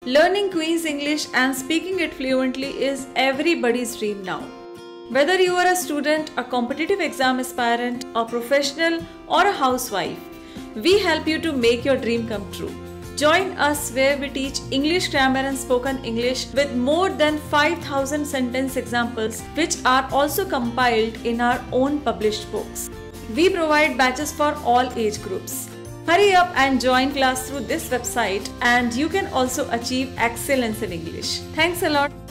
Learning Queen's English and speaking it fluently is everybody's dream now. Whether you are a student, a competitive exam aspirant, a professional, or a housewife, we help you to make your dream come true. Join us where we teach English grammar and spoken English with more than 5,000 sentence examples, which are also compiled in our own published books. We provide batches for all age groups. Hurry up and join class through this website, and you can also achieve excellence in English. Thanks a lot.